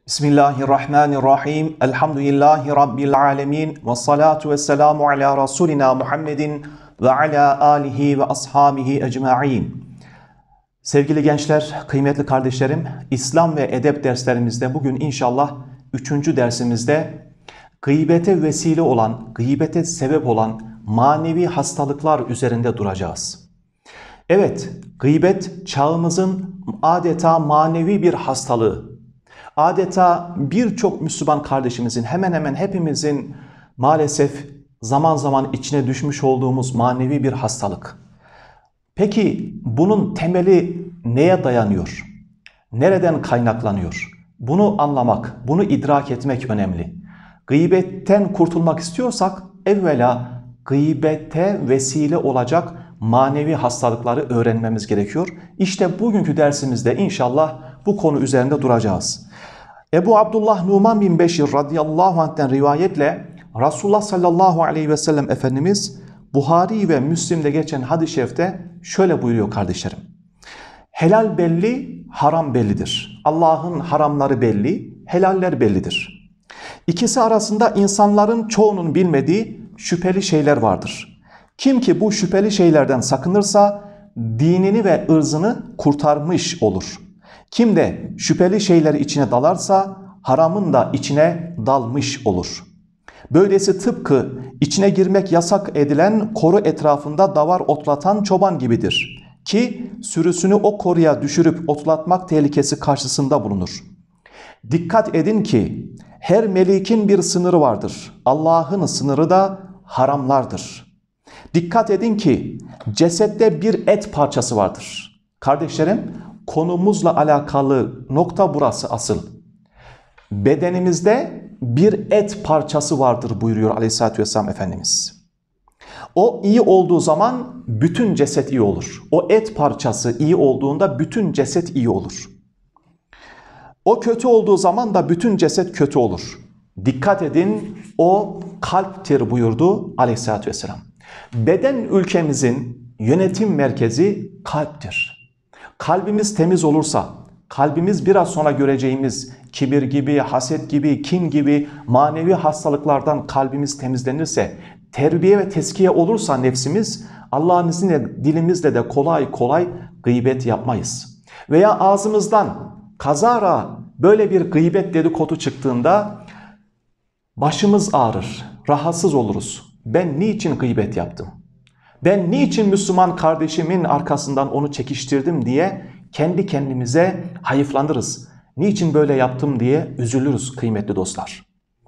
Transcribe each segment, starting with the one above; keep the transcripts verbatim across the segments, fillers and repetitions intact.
Bismillahirrahmanirrahim. Elhamdülillahi Rabbil alemin. Ve salatu ve selamu ala Resulina Muhammedin ve ala alihi ve ashabihi ecma'in. Sevgili gençler, kıymetli kardeşlerim, İslam ve edep derslerimizde bugün inşallah üçüncü dersimizde gıybete vesile olan, gıybete sebep olan manevi hastalıklar üzerinde duracağız. Evet, gıybet çağımızın adeta manevi bir hastalığı. Adeta birçok Müslüman kardeşimizin, hemen hemen hepimizin maalesef zaman zaman içine düşmüş olduğumuz manevi bir hastalık. Peki bunun temeli neye dayanıyor? Nereden kaynaklanıyor? Bunu anlamak, bunu idrak etmek önemli. Gıybetten kurtulmak istiyorsak evvela gıybete vesile olacak manevi hastalıkları öğrenmemiz gerekiyor. İşte bugünkü dersimizde inşallah bu konu üzerinde duracağız. Ebu Abdullah Numan bin Beşir radıyallahu anh'ten rivayetle Resulullah sallallahu aleyhi ve sellem Efendimiz Buhari ve Müslim'de geçen hadis-i şerifte şöyle buyuruyor kardeşlerim. Helal belli, haram bellidir. Allah'ın haramları belli, helaller bellidir. İkisi arasında insanların çoğunun bilmediği şüpheli şeyler vardır. Kim ki bu şüpheli şeylerden sakınırsa dinini ve ırzını kurtarmış olur. Kim de şüpheli şeyler içine dalarsa haramın da içine dalmış olur. Böylesi tıpkı içine girmek yasak edilen koru etrafında davar otlatan çoban gibidir. Ki sürüsünü o koruya düşürüp otlatmak tehlikesi karşısında bulunur. Dikkat edin ki her melikin bir sınırı vardır. Allah'ın sınırı da haramlardır. Dikkat edin ki cesette bir et parçası vardır. Kardeşlerim, konumuzla alakalı nokta burası asıl. Bedenimizde bir et parçası vardır buyuruyor Aleyhisselatü Vesselam Efendimiz. O iyi olduğu zaman bütün ceset iyi olur. O et parçası iyi olduğunda bütün ceset iyi olur. O kötü olduğu zaman da bütün ceset kötü olur. Dikkat edin, o kalptir buyurdu Aleyhisselatü Vesselam. Beden ülkemizin yönetim merkezi kalptir. Kalbimiz temiz olursa, kalbimiz biraz sonra göreceğimiz kibir gibi, haset gibi, kin gibi manevi hastalıklardan kalbimiz temizlenirse, terbiye ve teskiye olursa nefsimiz, Allah'ın izniyle dilimizle de kolay kolay gıybet yapmayız. Veya ağzımızdan kazara böyle bir gıybet dedikodu çıktığında başımız ağrır, rahatsız oluruz. Ben niçin gıybet yaptım? Ben niçin Müslüman kardeşimin arkasından onu çekiştirdim diye kendi kendimize hayıflanırız. Niçin böyle yaptım diye üzülürüz kıymetli dostlar.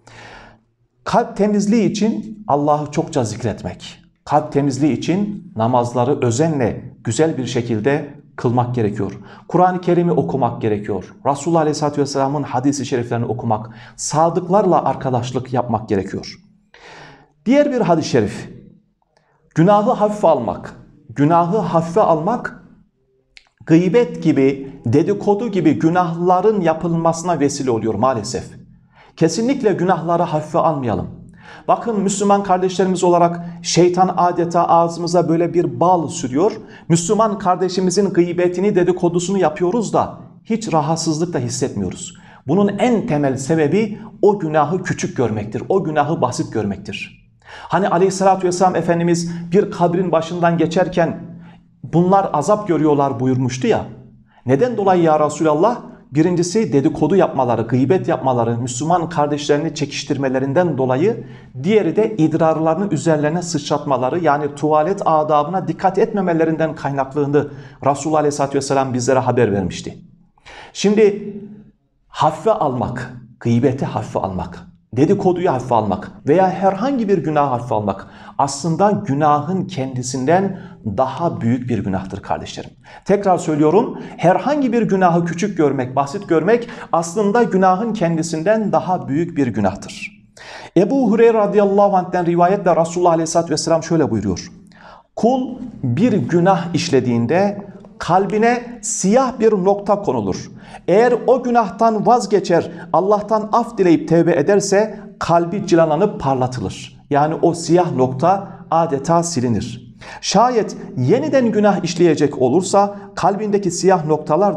Kalp temizliği için Allah'ı çokça zikretmek, kalp temizliği için namazları özenle güzel bir şekilde kılmak gerekiyor. Kur'an-ı Kerim'i okumak gerekiyor. Resulullah Aleyhisselatü Vesselam'ın hadis-i şeriflerini okumak, sadıklarla arkadaşlık yapmak gerekiyor. Diğer bir hadis-i şerif. Günahı hafife almak. Günahı hafife almak, gıybet gibi, dedikodu gibi günahların yapılmasına vesile oluyor maalesef. Kesinlikle günahları hafife almayalım. Bakın Müslüman kardeşlerimiz olarak şeytan adeta ağzımıza böyle bir bal sürüyor. Müslüman kardeşimizin gıybetini, dedikodusunu yapıyoruz da hiç rahatsızlık da hissetmiyoruz. Bunun en temel sebebi o günahı küçük görmektir, o günahı basit görmektir. Hani Aleyhisselatü Vesselam Efendimiz bir kabrin başından geçerken bunlar azap görüyorlar buyurmuştu ya. Neden dolayı ya Resulallah? Birincisi dedikodu yapmaları, gıybet yapmaları, Müslüman kardeşlerini çekiştirmelerinden dolayı, diğeri de idrarlarını üzerlerine sıçratmaları, yani tuvalet adabına dikkat etmemelerinden kaynaklığını Resulullah Aleyhisselatü Vesselam bizlere haber vermişti. Şimdi hafife almak, gıybeti hafife almak, dedikoduyu hafife almak veya herhangi bir günahı hafife almak aslında günahın kendisinden daha büyük bir günahtır kardeşlerim. Tekrar söylüyorum, herhangi bir günahı küçük görmek, basit görmek aslında günahın kendisinden daha büyük bir günahtır. Ebu Hureyre radıyallahu anh'ten rivayetle Resulullah aleyhissalatü vesselam şöyle buyuruyor. Kul bir günah işlediğinde kalbine siyah bir nokta konulur. Eğer o günahtan vazgeçer, Allah'tan af dileyip tevbe ederse kalbi cilalanıp parlatılır. Yani o siyah nokta adeta silinir. Şayet yeniden günah işleyecek olursa kalbindeki siyah noktalar da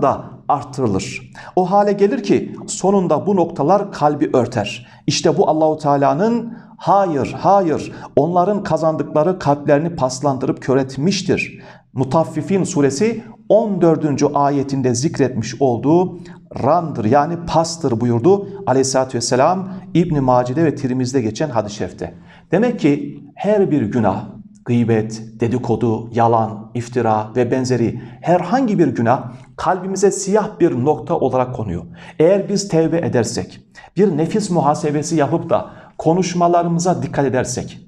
arttırılır. O hale gelir ki sonunda bu noktalar kalbi örter. İşte bu Allahu Teala'nın hayır, hayır, onların kazandıkları kalplerini paslandırıp kör etmiştir. Mutaffifin suresi on dördüncü ayetinde zikretmiş olduğu randır, yani pastır buyurdu Aleyhisselatü Vesselam İbn-i Mace'de ve Tirmiz'de geçen hadis-i şerifte. Demek ki her bir günah, gıybet, dedikodu, yalan, iftira ve benzeri herhangi bir günah kalbimize siyah bir nokta olarak konuyor. Eğer biz tevbe edersek, bir nefis muhasebesi yapıp da konuşmalarımıza dikkat edersek,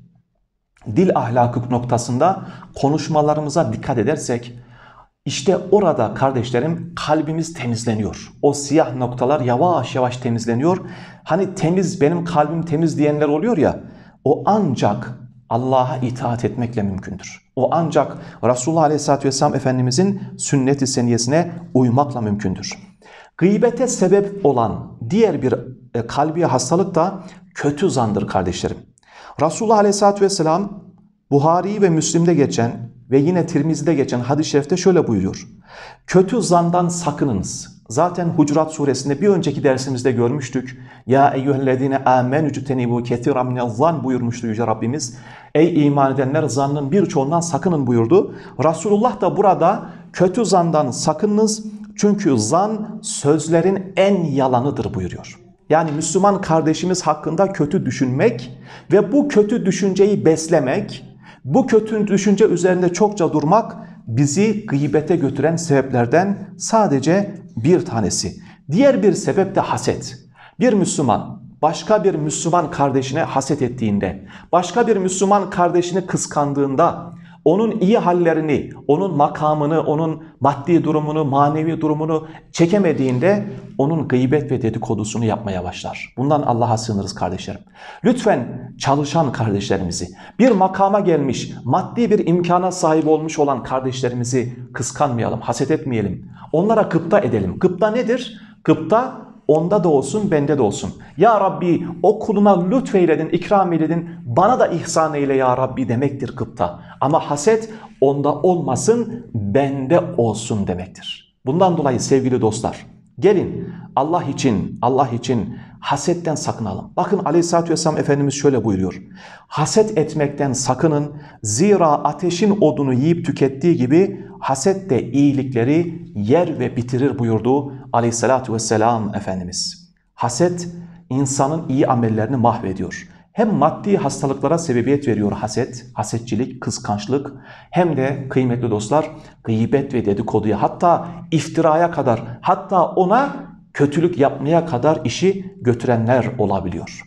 dil ahlakı noktasında konuşmalarımıza dikkat edersek, işte orada kardeşlerim kalbimiz temizleniyor. O siyah noktalar yavaş yavaş temizleniyor. Hani temiz, benim kalbim temiz diyenler oluyor ya, o ancak Allah'a itaat etmekle mümkündür. O ancak Resulullah Aleyhisselatü Vesselam Efendimizin sünnet-i seniyesine uymakla mümkündür. Gıybete sebep olan diğer bir e, kalbi hastalık da kötü zandır kardeşlerim. Resulullah Aleyhisselatü Vesselam Buhari ve Müslim'de geçen ve yine Tirmizi'de geçen hadis-i şerifte şöyle buyuruyor. Kötü zandan sakınınız. Zaten Hucurat suresinde bir önceki dersimizde görmüştük. Ya eyyühellezine amenü cütenibu kethiran minel-zan buyurmuştu Yüce Rabbimiz. Ey iman edenler, zannın birçoğundan sakının buyurdu. Resulullah da burada kötü zandan sakınınız. Çünkü zan sözlerin en yalanıdır buyuruyor. Yani Müslüman kardeşimiz hakkında kötü düşünmek ve bu kötü düşünceyi beslemek, bu kötü düşünce üzerinde çokça durmak bizi gıybete götüren sebeplerden sadece bir tanesi. Diğer bir sebep de haset. Bir Müslüman başka bir Müslüman kardeşine haset ettiğinde, başka bir Müslüman kardeşini kıskandığında, onun iyi hallerini, onun makamını, onun maddi durumunu, manevi durumunu çekemediğinde onun gıybet ve dedikodusunu yapmaya başlar. Bundan Allah'a sığınırız kardeşlerim. Lütfen çalışan kardeşlerimizi, bir makama gelmiş, maddi bir imkana sahip olmuş olan kardeşlerimizi kıskanmayalım, haset etmeyelim. Onlara gıpta edelim. Gıpta nedir? Gıpta onda da olsun, bende de olsun. Ya Rabbi o kuluna lütfeyledin, ikram eyledin, bana da ihsan eyle ya Rabbi demektir gıpta. Ama haset onda olmasın, bende olsun demektir. Bundan dolayı sevgili dostlar, gelin Allah için, Allah için hasetten sakınalım. Bakın Aleyhisselatü Vesselam Efendimiz şöyle buyuruyor. Haset etmekten sakının, zira ateşin odunu yiyip tükettiği gibi haset de iyilikleri yer ve bitirir buyurdu Aleyhisselatü Vesselam Efendimiz. Haset insanın iyi amellerini mahvediyor. Hem maddi hastalıklara sebebiyet veriyor haset, hasetçilik, kıskançlık, hem de kıymetli dostlar gıybet ve dedikoduya, hatta iftiraya kadar, hatta ona kötülük yapmaya kadar işi götürenler olabiliyor.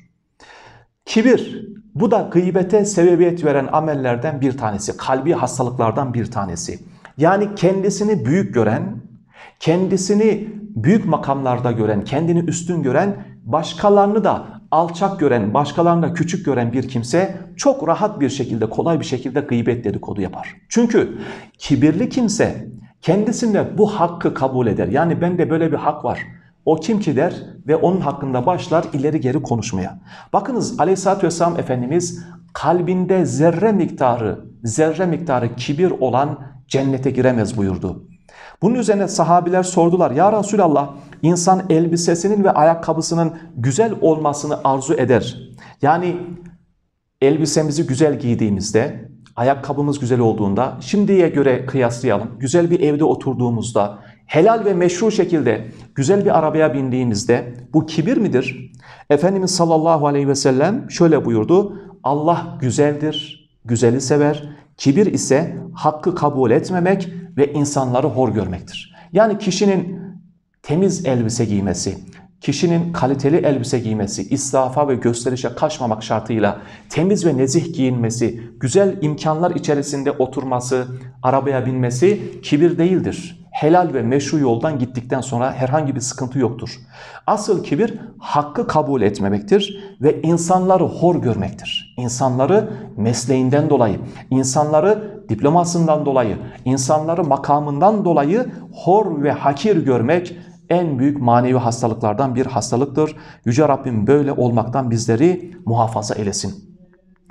Kibir, bu da gıybete sebebiyet veren amellerden bir tanesi, kalbi hastalıklardan bir tanesi. Yani kendisini büyük gören, kendisini büyük makamlarda gören, kendini üstün gören, başkalarını da alçak gören, başkalarını da küçük gören bir kimse çok rahat bir şekilde, kolay bir şekilde gıybet dedikodu yapar. Çünkü kibirli kimse kendisinde bu hakkı kabul eder. Yani bende böyle bir hak var. O kim ki der ve onun hakkında başlar ileri geri konuşmaya. Bakınız Aleyhisselatü Vesselam Efendimiz kalbinde zerre miktarı, zerre miktarı kibir olan cennete giremez buyurdu. Bunun üzerine sahabiler sordular. Ya Resulallah, insan elbisesinin ve ayakkabısının güzel olmasını arzu eder. Yani elbisemizi güzel giydiğimizde, ayakkabımız güzel olduğunda, şimdiye göre kıyaslayalım. Güzel bir evde oturduğumuzda, helal ve meşru şekilde güzel bir arabaya bindiğimizde bu kibir midir? Efendimiz sallallahu aleyhi ve sellem şöyle buyurdu. Allah güzeldir, güzeli sever. Kibir ise hakkı kabul etmemek ve insanları hor görmektir. Yani kişinin temiz elbise giymesi, kişinin kaliteli elbise giymesi, israfa ve gösterişe kaçmamak şartıyla temiz ve nezih giyinmesi, güzel imkanlar içerisinde oturması, arabaya binmesi kibir değildir. Helal ve meşru yoldan gittikten sonra herhangi bir sıkıntı yoktur. Asıl kibir hakkı kabul etmemektir ve insanları hor görmektir. İnsanları mesleğinden dolayı, insanları diplomasından dolayı, insanları makamından dolayı hor ve hakir görmek en büyük manevi hastalıklardan bir hastalıktır. Yüce Rabbim böyle olmaktan bizleri muhafaza eylesin.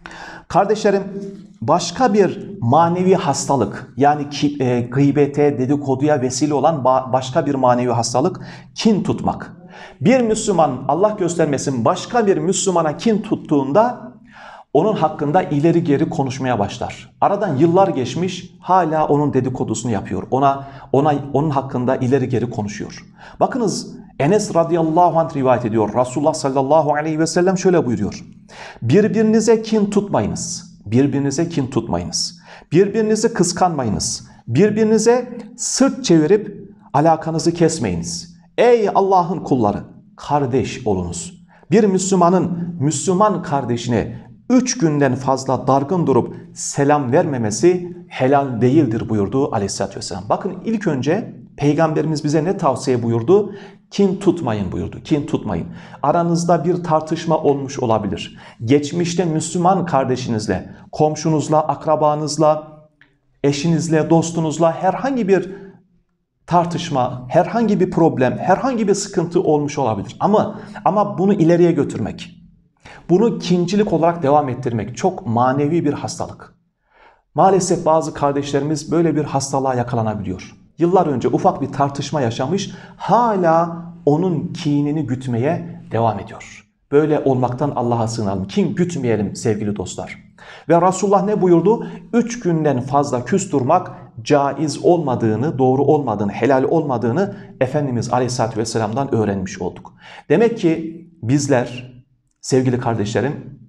Kardeşlerim, başka bir manevi hastalık, yani ki, e, gıybete, dedikoduya vesile olan ba başka bir manevi hastalık kin tutmak. Bir Müslüman, Allah göstermesin, başka bir Müslümana kin tuttuğunda onun hakkında ileri geri konuşmaya başlar. Aradan yıllar geçmiş, hala onun dedikodusunu yapıyor. Ona ona onun hakkında ileri geri konuşuyor. Bakınız, Enes radıyallahu anh rivayet ediyor. Resulullah sallallahu aleyhi ve sellem şöyle buyuruyor: birbirinize kin tutmayınız. Birbirinize kin tutmayınız. Birbirinizi kıskanmayınız. Birbirinize sırt çevirip alakanızı kesmeyiniz. Ey Allah'ın kulları, kardeş olunuz. Bir Müslümanın Müslüman kardeşine üç günden fazla dargın durup selam vermemesi helal değildir buyurdu aleyhissalatü vesselam. Bakın, ilk önce Peygamberimiz bize ne tavsiye buyurdu? Kin tutmayın buyurdu. Kin tutmayın. Aranızda bir tartışma olmuş olabilir. Geçmişte Müslüman kardeşinizle, komşunuzla, akrabanızla, eşinizle, dostunuzla herhangi bir tartışma, herhangi bir problem, herhangi bir sıkıntı olmuş olabilir. Ama ama bunu ileriye götürmek, bunu kincilik olarak devam ettirmek çok manevi bir hastalık. Maalesef bazı kardeşlerimiz böyle bir hastalığa yakalanabiliyor. Yıllar önce ufak bir tartışma yaşamış, hala onun kinini gütmeye devam ediyor. Böyle olmaktan Allah'a sığınalım. Kin gütmeyelim sevgili dostlar. Ve Resulullah ne buyurdu? Üç günden fazla küs durmak caiz olmadığını, doğru olmadığını, helal olmadığını Efendimiz Aleyhisselatü Vesselam'dan öğrenmiş olduk. Demek ki bizler, sevgili kardeşlerim,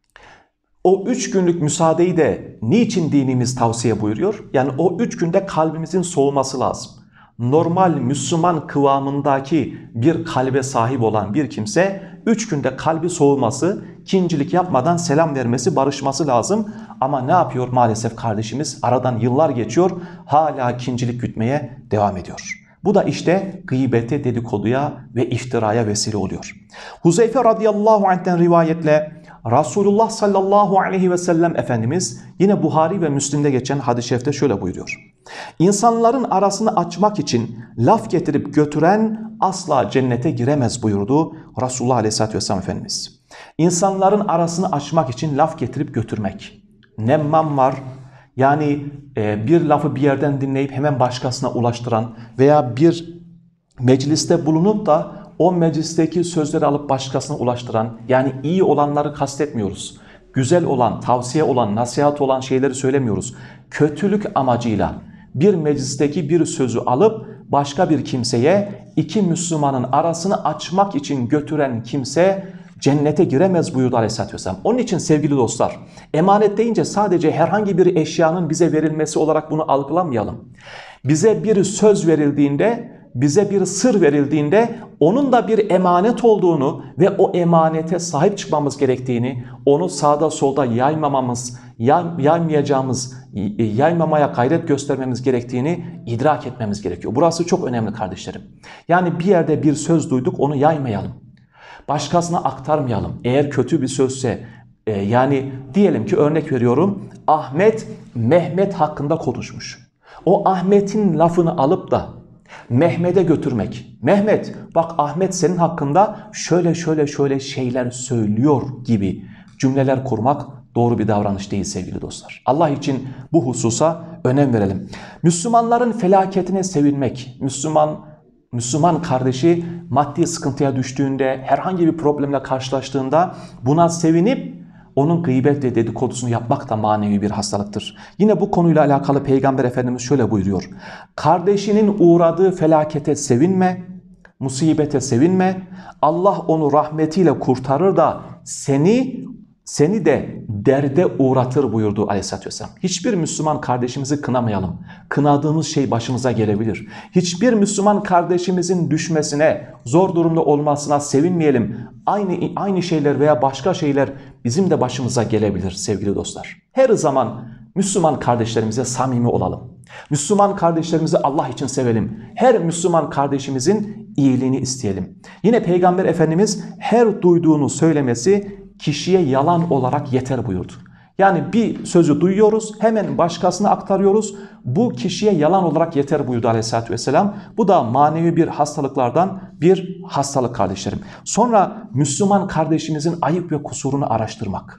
o üç günlük müsaadeyi de niçin dinimiz tavsiye buyuruyor? Yani o üç günde kalbimizin soğuması lazım. Normal Müslüman kıvamındaki bir kalbe sahip olan bir kimse üç günde kalbi soğuması, kincilik yapmadan selam vermesi, barışması lazım. Ama ne yapıyor maalesef kardeşimiz? Aradan yıllar geçiyor, hala kincilik gütmeye devam ediyor. Bu da işte gıybete, dedikoduya ve iftiraya vesile oluyor. Huzeyfe radıyallahu anh'ten rivayetle Resulullah sallallahu aleyhi ve sellem Efendimiz yine Buhari ve Müslim'de geçen hadis-i şerifte şöyle buyuruyor: İnsanların arasını açmak için laf getirip götüren asla cennete giremez buyurdu Resulullah aleyhisselatü vesselam Efendimiz. İnsanların arasını açmak için laf getirip götürmek. Nemmam var. Yani bir lafı bir yerden dinleyip hemen başkasına ulaştıran veya bir mecliste bulunup da o meclisteki sözleri alıp başkasına ulaştıran, yani iyi olanları kastetmiyoruz. Güzel olan, tavsiye olan, nasihat olan şeyleri söylemiyoruz. Kötülük amacıyla bir meclisteki bir sözü alıp başka bir kimseye, iki Müslümanın arasını açmak için götüren kimse cennete giremez buyurdu Aleyhisselatü Vesselam. Onun için sevgili dostlar, emanet deyince sadece herhangi bir eşyanın bize verilmesi olarak bunu algılamayalım. Bize bir söz verildiğinde, bize bir sır verildiğinde onun da bir emanet olduğunu ve o emanete sahip çıkmamız gerektiğini, onu sağda solda yaymamamız, yaymayacağımız, yaymamaya gayret göstermemiz gerektiğini idrak etmemiz gerekiyor. Burası çok önemli kardeşlerim. Yani bir yerde bir söz duyduk, onu yaymayalım. Başkasına aktarmayalım. Eğer kötü bir sözse, e, yani diyelim ki, örnek veriyorum, Ahmet Mehmet hakkında konuşmuş. O Ahmet'in lafını alıp da Mehmet'e götürmek. Mehmet, bak Ahmet senin hakkında şöyle şöyle şöyle şeyler söylüyor gibi cümleler kurmak doğru bir davranış değil sevgili dostlar. Allah için bu hususa önem verelim. Müslümanların felaketine sevinmek, Müslüman Müslüman kardeşi maddi sıkıntıya düştüğünde, herhangi bir problemle karşılaştığında buna sevinip onun gıybet ve dedikodusunu yapmak da manevi bir hastalıktır. Yine bu konuyla alakalı Peygamber Efendimiz şöyle buyuruyor: kardeşinin uğradığı felakete sevinme, musibete sevinme. Allah onu rahmetiyle kurtarır da seni seni de derde uğratır buyurdu Aleyhisselatü Vesselam. Hiçbir Müslüman kardeşimizi kınamayalım. Kınadığımız şey başımıza gelebilir. Hiçbir Müslüman kardeşimizin düşmesine, zor durumda olmasına sevinmeyelim. Aynı aynı şeyler veya başka şeyler bizim de başımıza gelebilir sevgili dostlar. Her zaman Müslüman kardeşlerimize samimi olalım. Müslüman kardeşlerimizi Allah için sevelim. Her Müslüman kardeşimizin iyiliğini isteyelim. Yine Peygamber Efendimiz her duyduğunu söylemesi kişiye yalan olarak yeter buyurdu. Yani bir sözü duyuyoruz, hemen başkasına aktarıyoruz. Bu kişiye yalan olarak yeter buyurdu Aleyhisselatü Vesselam. Bu da manevi bir hastalıklardan bir hastalık kardeşlerim. Sonra Müslüman kardeşimizin ayıp ve kusurunu araştırmak.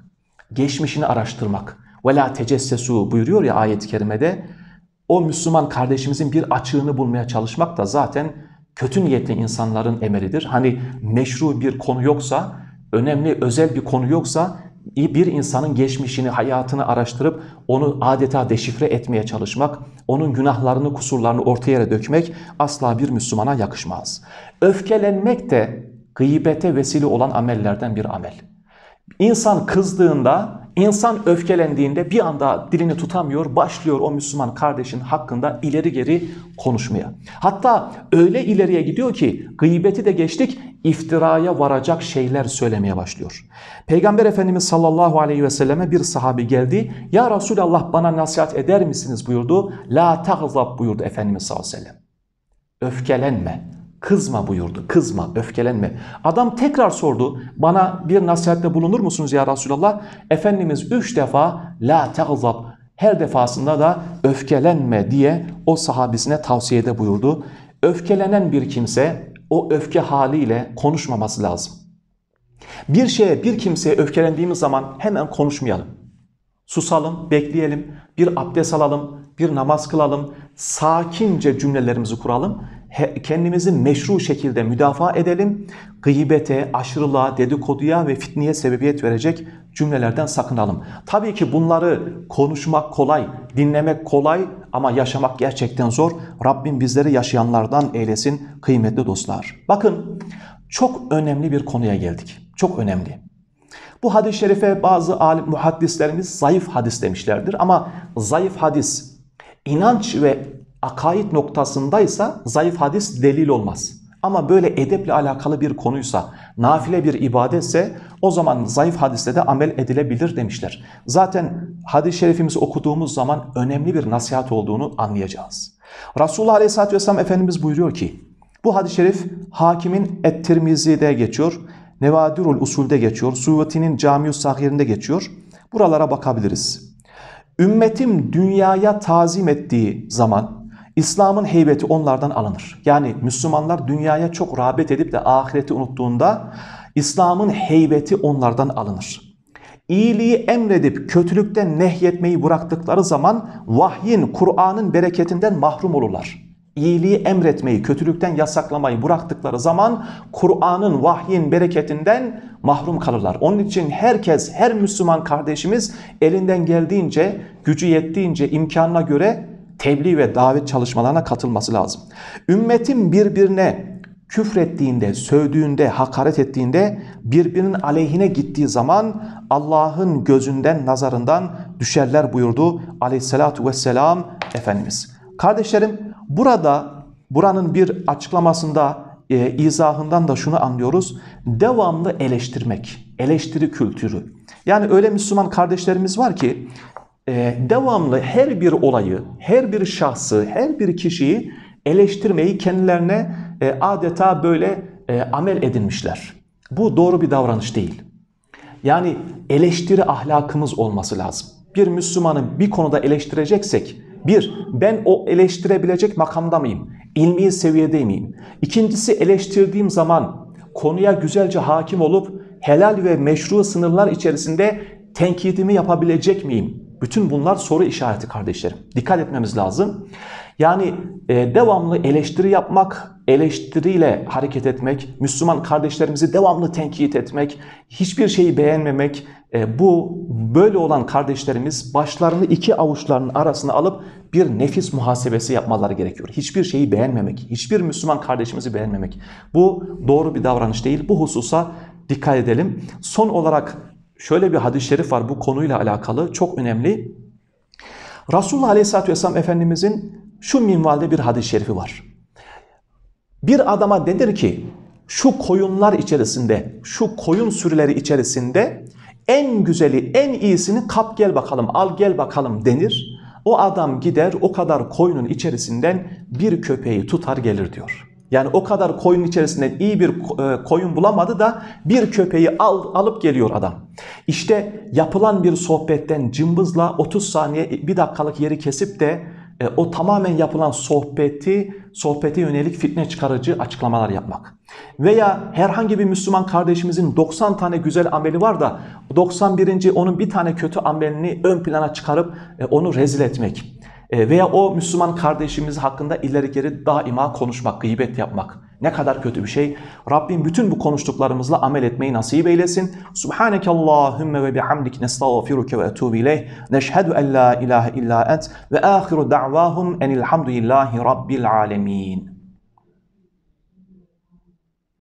geçmişini araştırmak. Ve la tecessesu buyuruyor ya ayet-i kerimede. O Müslüman kardeşimizin bir açığını bulmaya çalışmak da zaten kötü niyetli insanların emelidir. Hani meşru bir konu yoksa, önemli özel bir konu yoksa bir insanın geçmişini, hayatını araştırıp onu adeta deşifre etmeye çalışmak, onun günahlarını, kusurlarını ortaya dökmek asla bir Müslümana yakışmaz. Öfkelenmek de gıybete vesile olan amellerden bir amel. İnsan kızdığında, insan öfkelendiğinde bir anda dilini tutamıyor, başlıyor o Müslüman kardeşin hakkında ileri geri konuşmaya. Hatta öyle ileriye gidiyor ki gıybeti de geçtik, iftiraya varacak şeyler söylemeye başlıyor. Peygamber Efendimiz sallallahu aleyhi ve selleme bir sahabi geldi. Ya Resulallah bana nasihat eder misiniz buyurdu. La tagzab buyurdu Efendimiz sallallahu aleyhi ve sellem. Öfkelenme. Kızma buyurdu. Kızma, öfkelenme. Adam tekrar sordu. Bana bir nasihatte bulunur musunuz ya Resulallah? Efendimiz üç defa la teğzab, her defasında da öfkelenme diye o sahabisine tavsiyede buyurdu. Öfkelenen bir kimse o öfke haliyle konuşmaması lazım. Bir şeye, bir kimseye öfkelendiğimiz zaman hemen konuşmayalım. Susalım, bekleyelim, bir abdest alalım, bir namaz kılalım, sakince cümlelerimizi kuralım. Kendimizi meşru şekilde müdafaa edelim. Gıybete, aşırılığa, dedikoduya ve fitneye sebebiyet verecek cümlelerden sakınalım. Tabii ki bunları konuşmak kolay, dinlemek kolay ama yaşamak gerçekten zor. Rabbim bizleri yaşayanlardan eylesin kıymetli dostlar. Bakın çok önemli bir konuya geldik. Çok önemli. Bu hadis-i şerife bazı alim muhaddislerimiz zayıf hadis demişlerdir ama zayıf hadis inanç ve akaid noktasındaysa zayıf hadis delil olmaz. Ama böyle edeple alakalı bir konuysa, nafile bir ibadetse o zaman zayıf hadiste de amel edilebilir demişler. Zaten hadis-i şerifimizi okuduğumuz zaman önemli bir nasihat olduğunu anlayacağız. Resulullah Aleyhisselatü Vesselam Efendimiz buyuruyor ki, bu hadis-i şerif Hakim'in Et-Tirmizi'de geçiyor, Nevadirul Usul'de geçiyor, Suyuti'nin Cami-ü Sagir'inde geçiyor. Buralara bakabiliriz. Ümmetim dünyaya tazim ettiği zaman İslam'ın heybeti onlardan alınır. Yani Müslümanlar dünyaya çok rağbet edip de ahireti unuttuğunda İslam'ın heybeti onlardan alınır. İyiliği emredip kötülükten nehyetmeyi bıraktıkları zaman vahyin, Kur'an'ın bereketinden mahrum olurlar. İyiliği emretmeyi, kötülükten yasaklamayı bıraktıkları zaman Kur'an'ın, vahyin bereketinden mahrum kalırlar. Onun için herkes, her Müslüman kardeşimiz elinden geldiğince, gücü yettiğince, imkanına göre tebliğ ve davet çalışmalarına katılması lazım. Ümmetin birbirine küfrettiğinde, sövdüğünde, hakaret ettiğinde, birbirinin aleyhine gittiği zaman Allah'ın gözünden, nazarından düşerler buyurdu Aleyhissalatu vesselam Efendimiz. Kardeşlerim, burada, buranın bir açıklamasında, e, izahından da şunu anlıyoruz. Devamlı eleştirmek, eleştiri kültürü. Yani öyle Müslüman kardeşlerimiz var ki, e, devamlı her bir olayı, her bir şahsı, her bir kişiyi eleştirmeyi kendilerine e, adeta böyle e, amel edinmişler. Bu doğru bir davranış değil. Yani eleştiri ahlakımız olması lazım. Bir Müslümanı bir konuda eleştireceksek, bir, ben o eleştirebilecek makamda mıyım? İlmi seviyede miyim? İkincisi, eleştirdiğim zaman konuya güzelce hakim olup helal ve meşru sınırlar içerisinde tenkidimi yapabilecek miyim? Bütün bunlar soru işareti kardeşlerim. Dikkat etmemiz lazım. Yani e, devamlı eleştiri yapmak, eleştiriyle hareket etmek, Müslüman kardeşlerimizi devamlı tenkit etmek, hiçbir şeyi beğenmemek, e, bu böyle olan kardeşlerimiz başlarını iki avuçlarının arasına alıp bir nefis muhasebesi yapmaları gerekiyor. Hiçbir şeyi beğenmemek, hiçbir Müslüman kardeşimizi beğenmemek. Bu doğru bir davranış değil. Bu hususa dikkat edelim. Son olarak şöyle bir hadis-i şerif var bu konuyla alakalı, çok önemli. Resulullah Aleyhisselatü Vesselam Efendimizin şu minvalde bir hadis-i şerifi var. Bir adama denir ki, şu koyunlar içerisinde, şu koyun sürüleri içerisinde en güzeli, en iyisini kap gel bakalım, al gel bakalım denir. O adam gider, o kadar koyunun içerisinden bir köpeği tutar gelir diyor. Yani o kadar koyun içerisinden iyi bir koyun bulamadı da bir köpeği al, alıp geliyor adam. İşte yapılan bir sohbetten cımbızla otuz saniye, bir dakikalık yeri kesip de e, o tamamen yapılan sohbeti sohbete yönelik fitne çıkarıcı açıklamalar yapmak. Veya herhangi bir Müslüman kardeşimizin doksan tane güzel ameli var da doksan birinci onun bir tane kötü amelini ön plana çıkarıp onu rezil etmek. Veya o Müslüman kardeşimiz hakkında ileri geri daima konuşmak, gıybet yapmak. Ne kadar kötü bir şey. Rabbim bütün bu konuştuklarımızla amel etmeyi nasip eylesin. Subhaneke Allahümme ve bihamdik nestağfiruke ve etubu ileyh. Neşhedü en la ilahe illa ent ve ahiru da'vahum enilhamdülillahi rabbil alemin.